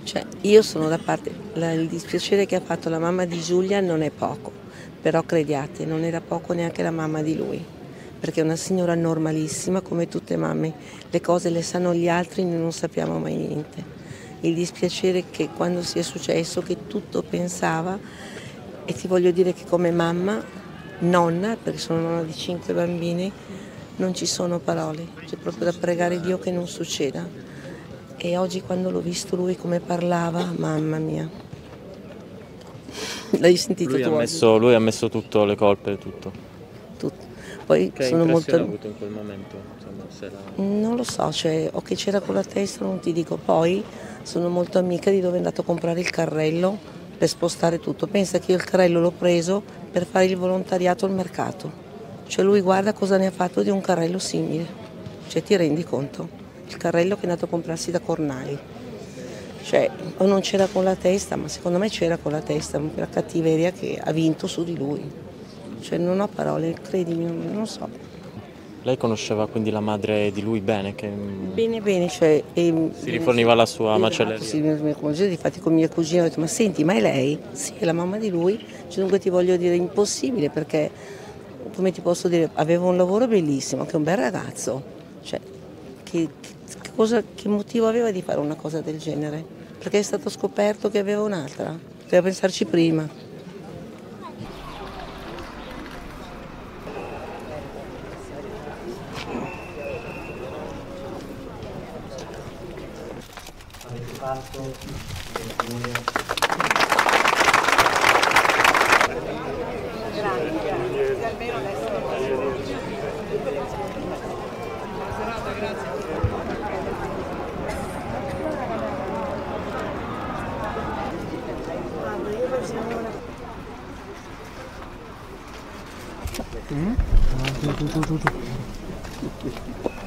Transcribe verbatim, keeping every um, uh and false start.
Cioè, io sono da parte, la- il dispiacere che ha fatto la mamma di Giulia non è poco, però crediate, non era poco neanche la mamma di lui, perché è una signora normalissima come tutte mamme, le cose le sanno gli altri, noi non sappiamo mai niente. Il dispiacere che quando sia successo, che tutto pensava, e ti voglio dire che come mamma, nonna, perché sono nonna di cinque bambini, non ci sono parole, c'è proprio da pregare Dio che non succeda. E oggi quando l'ho visto lui come parlava, mamma mia. L'hai sentito Lui ha tu oggi? messo, lui ha messo tutto, le colpe, tutto. Tutto. Poi Che sono impressione ha molto... avuto in quel momento? Insomma, se la- Non lo so, cioè, o che c'era con la testa, non ti dico. Poi sono molto amica di dove è andato a comprare il carrello per spostare tutto. Pensa che io il carrello l'ho preso per fare il volontariato al mercato. Cioè lui guarda cosa ne ha fatto di un carrello simile. Cioè ti rendi conto? Il carrello che è andato a comprarsi da Cornai. Cioè, o non c'era con la testa, ma secondo me c'era con la testa, la cattiveria che ha vinto su di lui. Cioè non ho parole, credimi, non, non so. Lei conosceva quindi la madre di lui bene, che Bene, bene, cioè... E, si riforniva alla sua esatto, macelleria. sì, mia, mia cugina, difatti con mia cugina ho detto, ma senti, ma è lei? Sì, è la mamma di lui. Cioè, dunque ti voglio dire, impossibile, perché, come ti posso dire, aveva un lavoro bellissimo, che è un bel ragazzo. Cioè, che, che, che cosa, che motivo aveva di fare una cosa del genere? Perché è stato scoperto che aveva un'altra. Poteva pensarci prima. Avete fatto Mm? Ah, tu, tu, tu, tu, tu.